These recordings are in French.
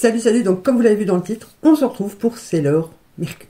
Salut, salut, donc comme vous l'avez vu dans le titre, on se retrouve pour Sailor Mercure.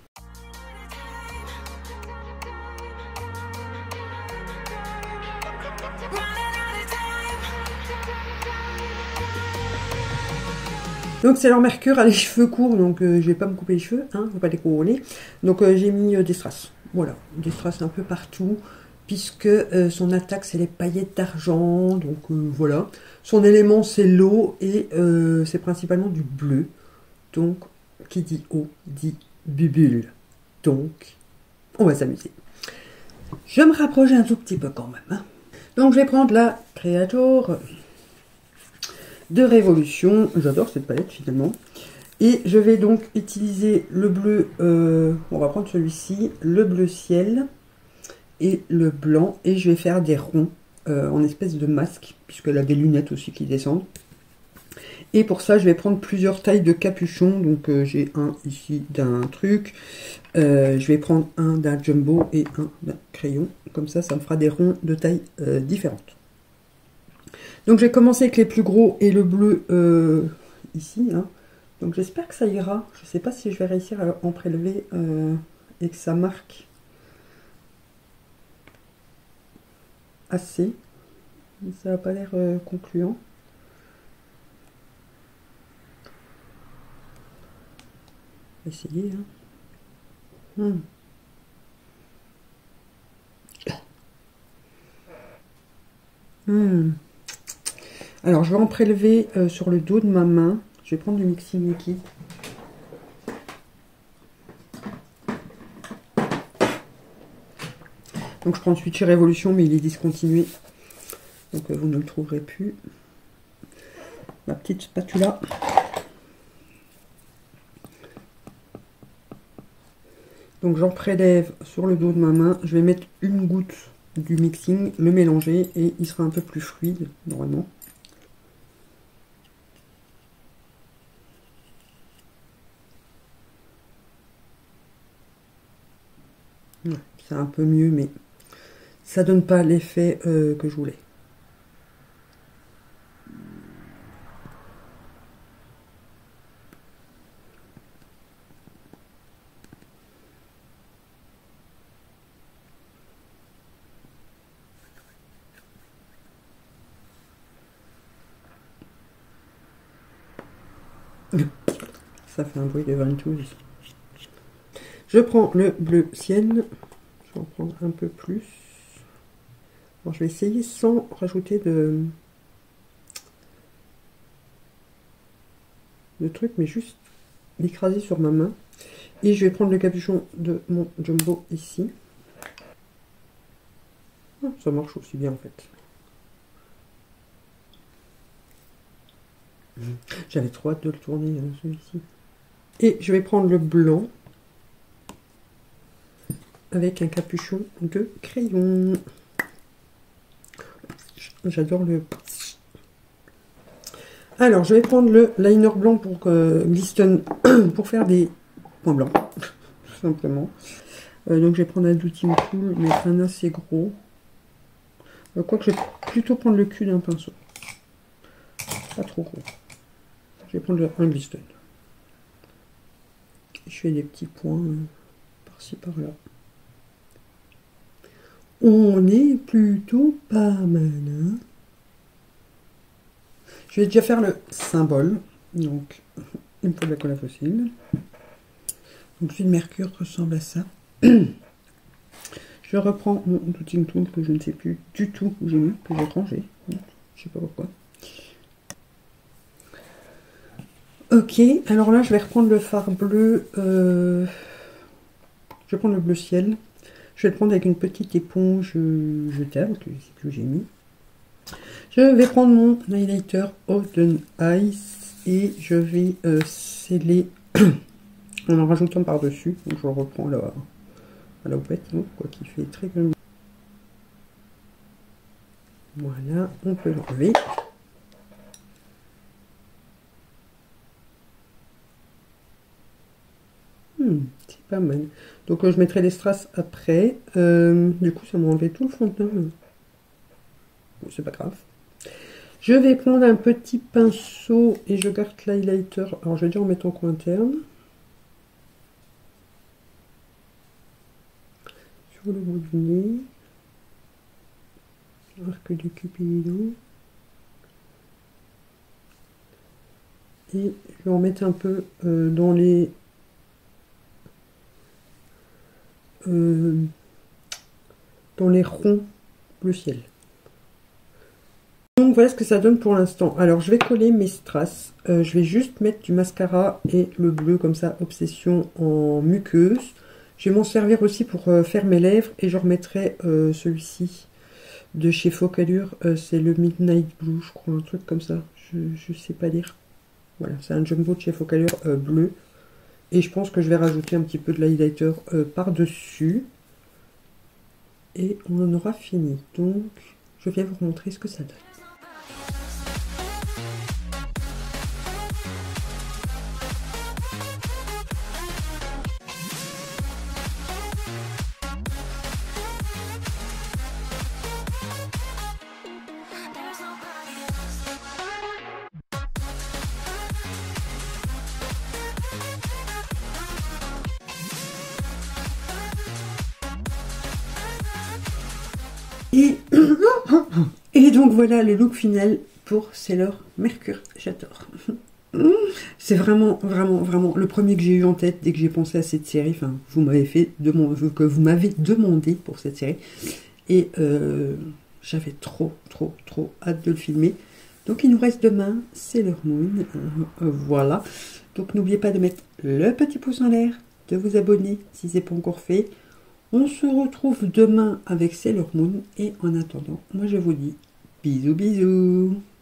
Donc Sailor Mercure a les cheveux courts, donc je vais pas me couper les cheveux, hein, faut pas les couronner. Donc j'ai mis des strass, voilà, des strass un peu partout, puisque son attaque c'est les paillettes d'argent, donc voilà. Son élément c'est l'eau et c'est principalement du bleu, donc qui dit eau dit bubule. Donc on va s'amuser. Je me rapproche un tout petit peu quand même. Hein. Donc je vais prendre la Creator de Révolution, j'adore cette palette finalement. Et je vais donc utiliser le bleu, on va prendre celui-ci, le bleu ciel et le blanc. Et je vais faire des ronds en espèce de masque, puisqu'elle a des lunettes aussi qui descendent. Et pour ça, je vais prendre plusieurs tailles de capuchon. Donc j'ai un ici d'un truc. Je vais prendre un d'un jumbo et un d'un crayon. Comme ça, ça me fera des ronds de taille différentes. Donc je vais commencer avec les plus gros et le bleu ici. Hein. Donc j'espère que ça ira. Je ne sais pas si je vais réussir à en prélever et que ça marque assez. Ça n'a pas l'air concluant. On va essayer. Hein. Alors je vais en prélever sur le dos de ma main. Je vais prendre du mixing liquide. Donc je prends celui de chez Révolution, mais il est discontinué. Donc vous ne le trouverez plus. Ma petite spatula. Donc j'en prélève sur le dos de ma main. Je vais mettre une goutte du mixing, le mélanger et il sera un peu plus fluide normalement. C'est un peu mieux, mais ça donne pas l'effet que je voulais. Ça fait un bruit de ventouse. Je prends le bleu ciel. Je vais en prendre un peu plus. Bon, je vais essayer sans rajouter de truc, mais juste l'écraser sur ma main. Et je vais prendre le capuchon de mon jumbo ici. Ça marche aussi bien en fait. J'avais trop hâte de le tourner, celui-ci. Et je vais prendre le blanc avec un capuchon de crayon. J'adore le... Alors, je vais prendre le liner blanc pour glisten, pour faire des points blancs, tout simplement. Donc, je vais prendre un Douting Tool, mais un assez gros. Quoique, je vais plutôt prendre le cul d'un pinceau. Pas trop gros. Je vais prendre un glisten. Je fais des petits points par-ci, par-là. On est plutôt pas mal, hein. Je vais déjà faire le symbole. Donc, il me faut de la colle à fossile. Donc, celui de Mercure ressemble à ça. Je reprends mon Douting Tool que je ne sais plus du tout où j'ai mis, que j'ai rangé. Je sais pas pourquoi. Ok, alors là, je vais reprendre le fard bleu. Je vais prendre le bleu ciel. Je vais le prendre avec une petite éponge jetable que j'ai mis. Je vais prendre mon highlighter Oden Ice et je vais sceller en rajoutant par-dessus. Donc je le reprends là à la houppette, quoi qu'il fait très bien. Voilà, on peut l'enlever. C'est pas mal. Donc je mettrai les strass après. Du coup, ça m'a enlevé tout le fond de teint. Bon, c'est pas grave. Je vais prendre un petit pinceau et je garde l'highlighter. Alors je vais dire en mettant en coin interne. Sur le bout du nez. Arc du Cupidon. Et je vais en mettre un peu dans les ronds bleu ciel. Donc voilà ce que ça donne pour l'instant. Alors je vais coller mes strass. Je vais juste mettre du mascara et le bleu comme ça, Obsession en muqueuse. Je vais m'en servir aussi pour faire mes lèvres et je remettrai celui-ci de chez Focallure. C'est le Midnight Blue, je crois, un truc comme ça. Je sais pas lire. Voilà, c'est un jumbo de chez Focallure bleu. Et je pense que je vais rajouter un petit peu de l'highlighter par-dessus. Et on en aura fini. Donc, je viens vous montrer ce que ça donne. Et donc voilà le look final pour Sailor Mercure. J'adore. C'est vraiment, vraiment, vraiment le premier que j'ai eu en tête dès que j'ai pensé à cette série. Enfin, vous m'avez demandé pour cette série. Et j'avais trop, trop, trop hâte de le filmer. Donc il nous reste demain Sailor Moon. Voilà. Donc n'oubliez pas de mettre le petit pouce en l'air, de vous abonner si ce n'est pas encore fait. On se retrouve demain avec Sailor Moon. Et en attendant, moi je vous dis bisous bisous.